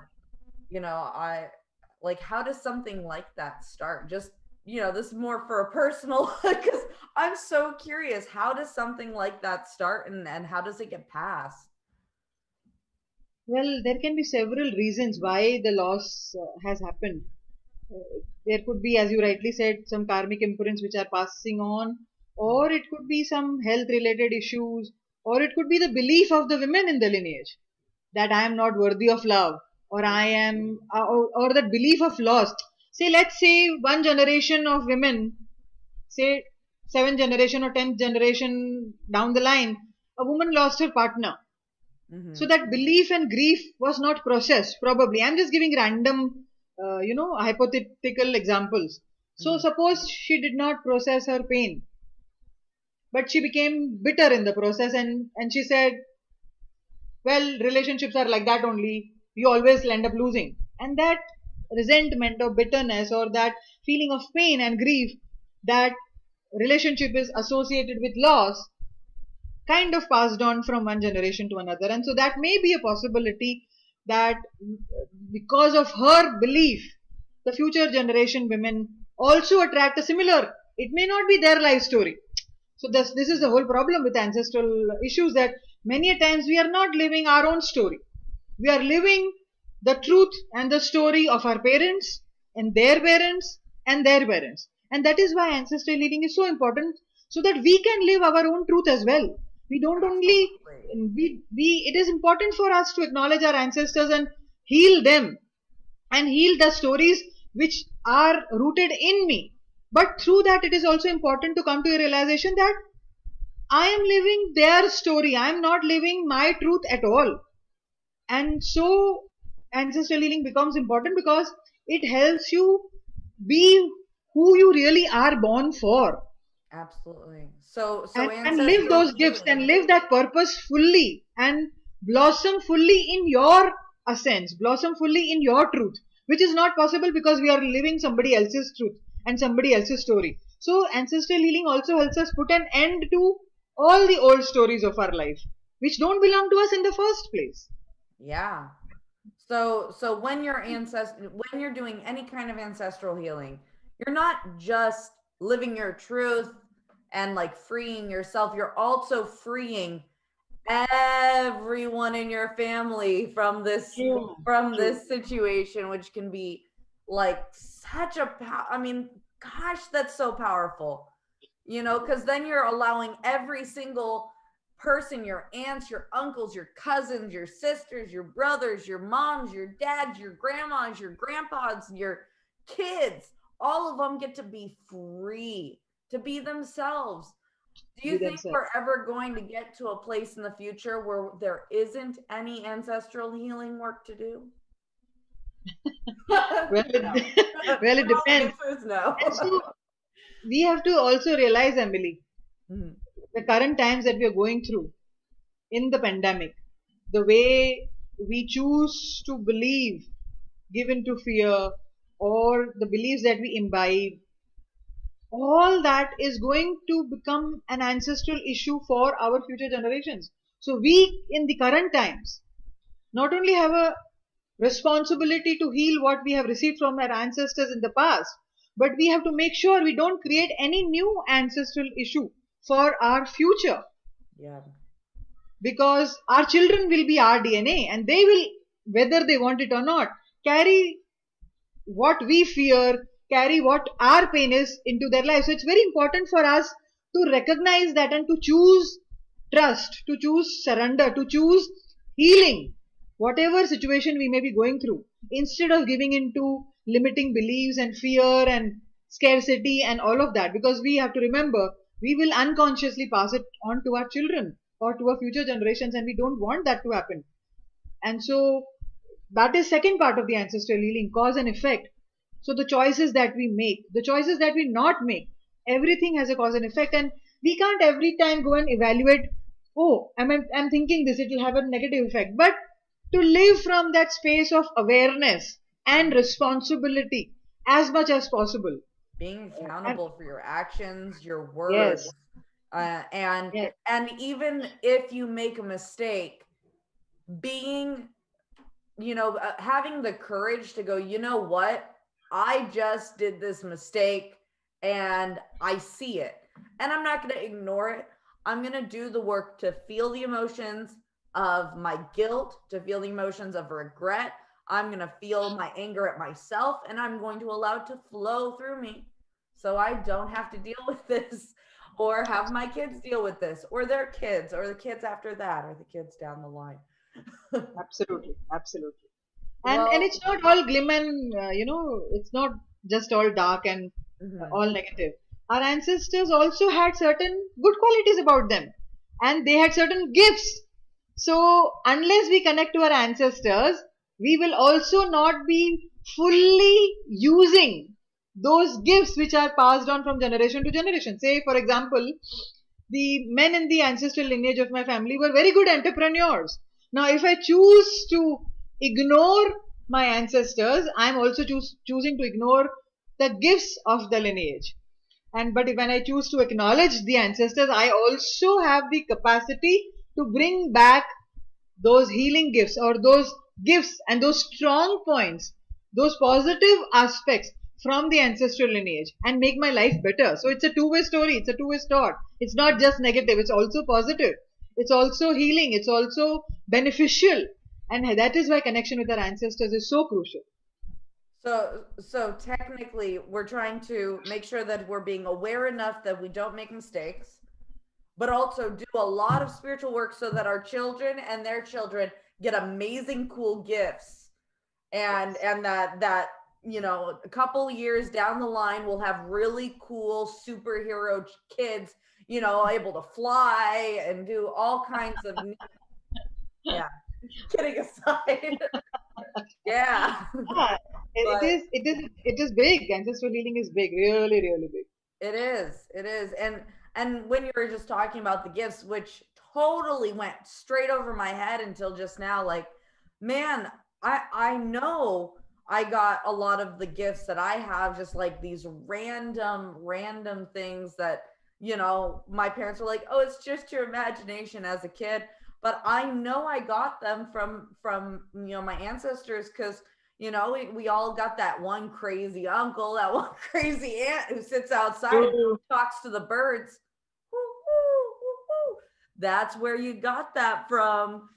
I like, how does something like that start? Just, this is more for a personal, because I'm so curious. How does something like that start, and how does it get passed? Well, there can be several reasons why the loss has happened. There could be, as you rightly said, some karmic imprints which are passing on, or it could be some health related issues, or it could be the belief of the women in the lineage that I am not worthy of love, or I am, or that belief of loss. Say, let's say one generation of women, say seventh generation or 10th generation down the line, a woman lost her partner. So that belief and grief was not processed, probably. I'm just giving random, hypothetical examples. So suppose she did not process her pain, but she became bitter in the process, and she said, well, relationships are like that only. You always end up losing. And that resentment or bitterness or that feeling of pain and grief that relationship is associated with loss kind of passed on from one generation to another. And so that may be a possibility that because of her belief, the future generation women also attract a similar, it may not be their life story. So this is the whole problem with ancestral issues, that many a times we are not living our own story. We are living the truth and the story of our parents and their parents and their parents. And that is why ancestral healing is so important, so that we can live our own truth as well. We don't only, it is important for us to acknowledge our ancestors and heal them and heal the stories which are rooted in me. But through that, it is also important to come to a realization that I am living their story. I am not living my truth at all. And so ancestral healing becomes important because it helps you be who you really are born for. Absolutely. So And live ancestral those gifts and healing. live that purpose fully and blossom fully in your essence, blossom fully in your truth, which is not possible because we are living somebody else's truth and somebody else's story. So ancestral healing also helps us put an end to all the old stories of our life, which don't belong to us in the first place. Yeah. So when you're doing any kind of ancestral healing, you're not just living your truth and like freeing yourself, you're also freeing everyone in your family True, from true. this situation, which can be like such a I mean, gosh, that's so powerful. You know, because then you're allowing every single person, your aunts, your uncles, your cousins, your sisters, your brothers, your moms, your dads, your grandmas, your grandpas, your kids, all of them get to be free to be themselves. Do you Be think themselves. we're ever going to get to a place in the future where there isn't any ancestral healing work to do? Well, No. well, it No, the depends. answer is no. And so we have to also realize, Emily, Mhm. the current times that we are going through in the pandemic, the way we choose to believe, give into fear, or the beliefs that we imbibe, all that is going to become an ancestral issue for our future generations. So we, in the current times, not only have a responsibility to heal what we have received from our ancestors in the past, but we have to make sure we don't create any new ancestral issue for our future, Yeah. because our children will be our DNA and they will, whether they want it or not, carry what we fear, carry what our pain is into their life. So it's very important for us to recognize that and to choose trust, to choose surrender, to choose healing, whatever situation we may be going through, instead of giving into limiting beliefs and fear and scarcity and all of that. Because we have to remember, we will unconsciously pass it on to our children or to our future generations, and we don't want that to happen. And so that is second part of the ancestral healing, cause and effect. So the choices that we make, the choices that we not make, everything has a cause and effect, and we can't every time go and evaluate, oh, I'm thinking this, it will have a negative effect. But to live from that space of awareness and responsibility as much as possible. Being And accountable for your actions, your yes, words, uh, and yes, and even if you make a mistake, being, having the courage to go, you know what, I just did this mistake and I see it, and I'm not going to ignore it. I'm going to do the work to feel the emotions, of my guilt, to feel the emotions of regret. I'm going to feel my anger at myself, and I'm going to allow it to flow through me so I don't have to deal with this or have my kids deal with this or their kids or the kids after that or the kids down the line. Absolutely, absolutely. And Well, it's not all glim and it's not just all dark and mhm. all negative. Our ancestors also had certain good qualities about them, and they had certain gifts. So unless we connect to our ancestors, we will also not be fully using those gifts which are passed on from generation to generation. Say, for example, the men in the ancestral lineage of my family were very good entrepreneurs. Now, if I choose to ignore my ancestors, I'm also choosing to ignore the gifts of the lineage. And but when I choose to acknowledge the ancestors, I also have the capacity to bring back those healing gifts or those gifts and those strong points, those positive aspects from the ancestral lineage and make my life better. So it's a two-way story. It's a two-way story. It's not just negative. It's also positive. It's also healing. It's also beneficial. And that is why connection with our ancestors is so crucial. So technically, we're trying to make sure that we're being aware enough that we don't make mistakes, but also do a lot of spiritual work so that our children and their children get amazing, cool gifts, and Yes. that a couple years down the line, we'll have really cool superhero kids, able to fly and do all kinds of yeah. Kidding aside, yeah, Yeah, it but is. It is big. Ancestral healing is big. Really, really big. it is, and when you were just talking about the gifts, which totally went straight over my head until just now, like, man, I know I got a lot of the gifts that I have, just like these random things that my parents were like, oh, it's just your imagination as a kid, but I know I got them from my ancestors, because we all got that one crazy uncle, that one crazy aunt who sits outside and True. talks to the birds. Woo, woo, woo, woo. That's where you got that from.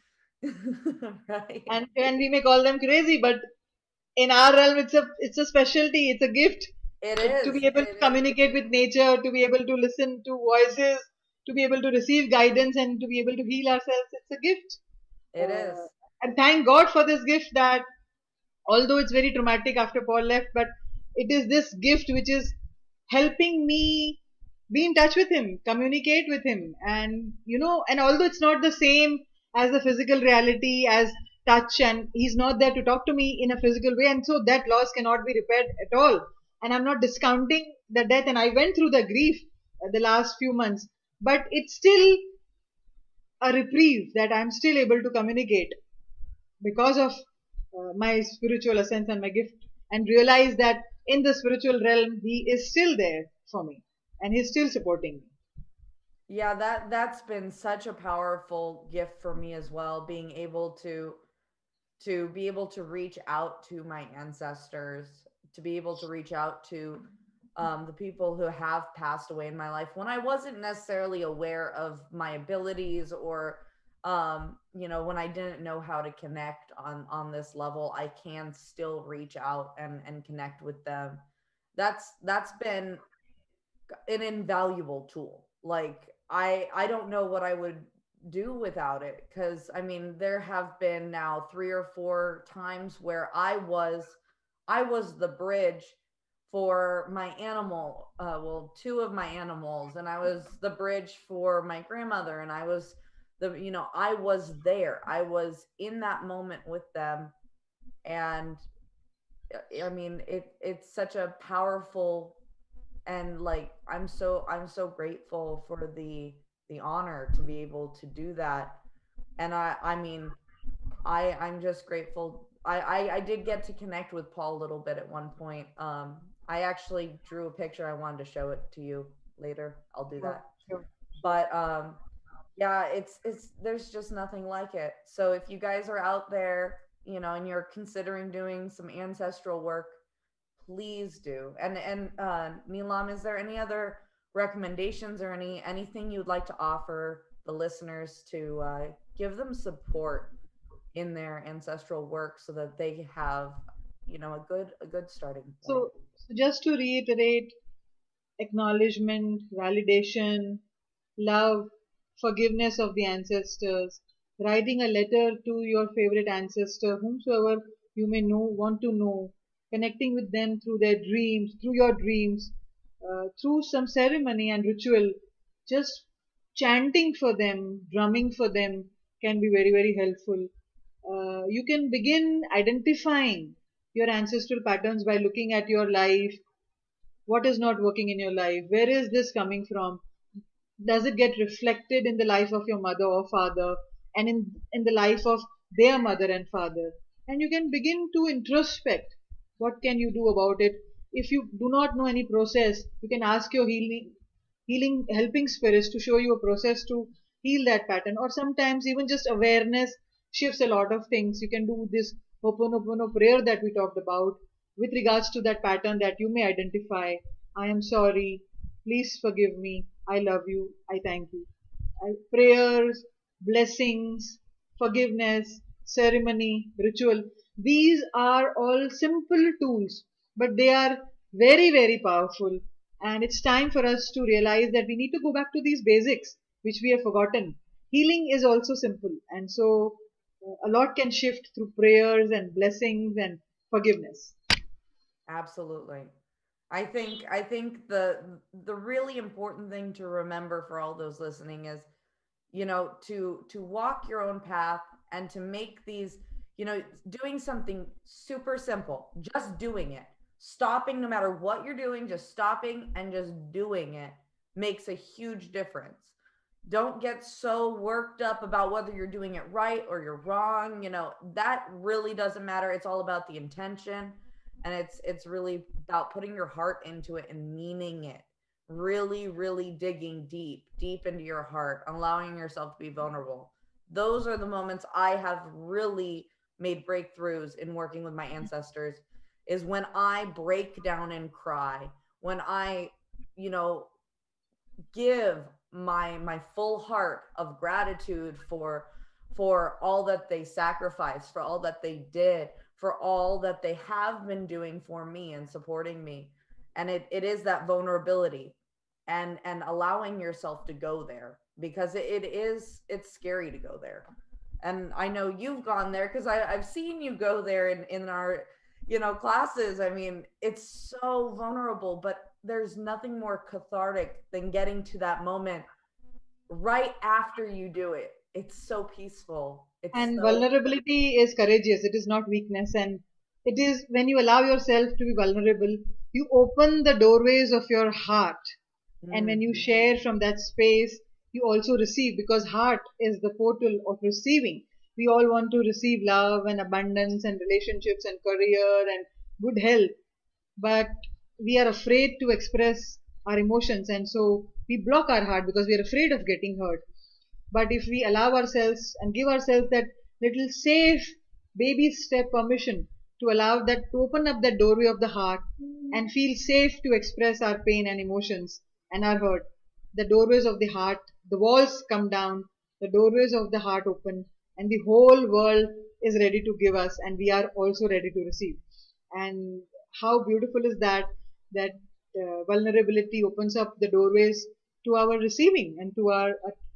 Right? And we may call them crazy, but in our realm, it's a specialty. It's a gift. It To is. be able to It is. communicate with nature, to be able to listen to voices, to be able to receive guidance, and to be able to heal ourselves. It's a gift. It is. And thank God for this gift that, although it's very traumatic after Paul left, but it is this gift which is helping me be in touch with him, communicate with him. And, and although it's not the same as the physical reality, as touch, and he's not there to talk to me in a physical way, and so that loss cannot be repaired at all. And I'm not discounting the death, and I went through the grief the last few months, but it's still a reprieve that I'm still able to communicate because of my spiritual essence and my gift, and realize that in the spiritual realm he is still there for me and he's still supporting me. Yeah, that's been such a powerful gift for me as well, being able to reach out to my ancestors, to be able to reach out to the people who have passed away in my life when I wasn't necessarily aware of my abilities, or when I didn't know how to connect on this level. I can still reach out and connect with them. That's been an invaluable tool. Like, I don't know what I would do without it, because I mean, there have been now 3 or 4 times where I was the bridge for my animal, well, two of my animals, and I was the bridge for my grandmother, and I was there, I was in that moment with them. And I mean, it's such a powerful, and like, I'm so grateful for the honor to be able to do that. And I mean, I'm just grateful. I did get to connect with Paul a little bit at one point. I actually drew a picture. I wanted to show it to you later. I'll do Sure, that. sure. But yeah, it's there's just nothing like it. So if you guys are out there, and you're considering doing some ancestral work, please do. And Neelam, is there any other recommendations or anything you'd like to offer the listeners to give them support in their ancestral work so that they have, a good starting point. So just to reiterate, acknowledgement, validation, love, forgiveness of the ancestors, writing a letter to your favorite ancestor, whomsoever you may know, want to know, connecting with them through their dreams, through your dreams, through some ceremony and ritual, just chanting for them, drumming for them can be very, very helpful. You can begin identifying your ancestral patterns by looking at your life. What is not working in your life? Where is this coming from? Does it get reflected in the life of your mother or father, and in the life of their mother and father? And you can begin to introspect. What can you do about it? If you do not know any process, you can ask your healing helping spirits to show you a process to heal that pattern. Or sometimes even just awareness shifts a lot of things. You can do this Ho'oponopono prayer that we talked about with regards to that pattern that you may identify. I am sorry, please forgive me, I love you, I thank you. Prayers, blessings, forgiveness, ceremony, ritual, these are all simple tools, but they are very, very powerful. And it's time for us to realize that we need to go back to these basics, which we have forgotten. Healing is also simple, and so a lot can shift through prayers and blessings and forgiveness. Absolutely. I think the really important thing to remember for all those listening is, to walk your own path and to make these, doing something super simple, just doing it, stopping no matter what you're doing, just stopping and just doing it makes a huge difference. Don't get so worked up about whether you're doing it right or you're wrong. That really doesn't matter. It's all about the intention, and it's really about putting your heart into it and meaning it, really, really digging deep into your heart, allowing yourself to be vulnerable. Those are the moments I have really made breakthroughs in working with my ancestors, is when I break down and cry, when I, you know, give my full heart of gratitude for all that they sacrificed, for all that they did, for all that they have been doing for me and supporting me. And it is that vulnerability and allowing yourself to go there, because it's scary to go there. And I know you've gone there because I've seen you go there in our classes. I mean, it's so vulnerable, but there's nothing more cathartic than getting to that moment right after you do it. It's so peaceful. It's And so vulnerability is courageous, it is not weakness. And it is when you allow yourself to be vulnerable, you open the doorways of your heart. And when you mm, share from that space, you also receive, because heart is the portal of receiving. We all want to receive love and abundance and relationships and career and good health, but we are afraid to express our emotions, and so we block our heart because we are afraid of getting hurt. But if we allow ourselves and give ourselves that little safe baby step permission to allow that, to open up that doorway of the heart and feel safe to express our pain and emotions and our hurt, the doorways of the heart, the walls come down, the doorways of the heart open, and the whole world is ready to give us, and we are also ready to receive. And how beautiful is that, that vulnerability opens up the doorways to our receiving and to our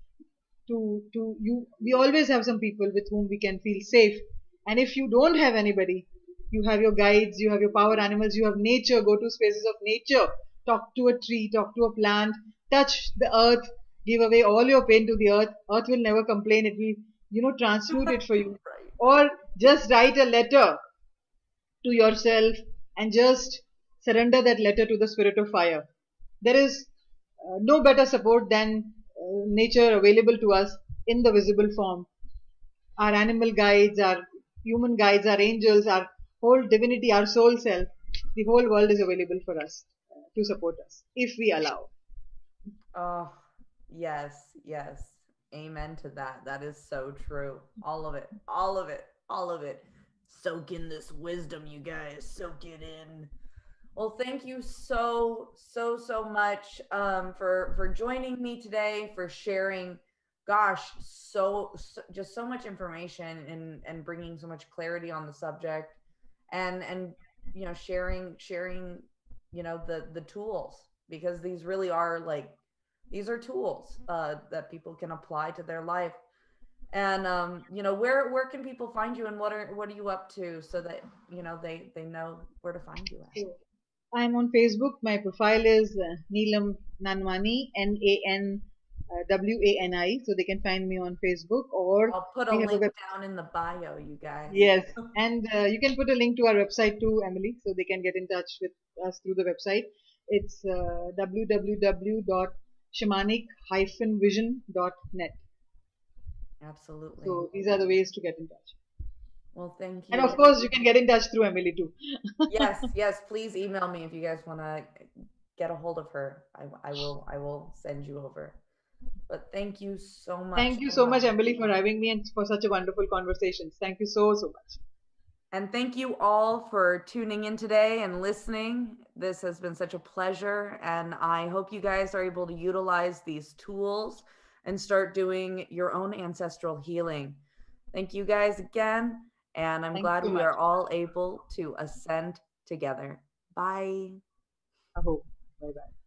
to you. We always have some people with whom we can feel safe. And if you don't have anybody, you have your guides, you have your power animals, you have nature. Go to spaces of nature, talk to a tree, talk to a plant, touch the earth, give away all your pain to the earth. Earth will never complain, it will transmute it for you. right. Or just write a letter to yourself and just surrender that letter to the spirit of fire. There is no better support than nature available to us in the visible form. Our animal guides, our human guides, our angels, our whole divinity, our soul self, the whole world is available for us to support us if we allow. Oh, yes, yes. Amen to that. That is so true. All of it. All of it. All of it. Soak in this wisdom, you guys. Soak it in. Well, thank you so much for joining me today, for sharing gosh, just so much information and bringing so much clarity on the subject, and sharing the tools, because these really are like, these are tools that people can apply to their life. And where can people find you, and what are you up to, so that they know where to find you at? So I'm on Facebook. My profile is Neelam Nanwani, Nanwani. So they can find me on Facebook, or I'll put a we have a link web. down in the bio, you guys. Yes, and you can put a link to our website too, Emily, so they can get in touch with us through the website. It's www.shamanic-vision.net. Absolutely. So these are the ways to get in touch. Well, thank And of you. course, you can get in touch through Emily too. Yes, yes, please email me if you guys want to get a hold of her. I will send you over. But thank you so much, Thank you so much, Neelam. Emily, for having me and for such a wonderful conversations. Thank you so, so much. And thank you all for tuning in today and listening. This has been such a pleasure, and I hope you guys are able to utilize these tools and start doing your own ancestral healing. Thank you guys again, and I'm Thank you glad so we much. are all able to ascend together. Bye. Aho. Bye bye.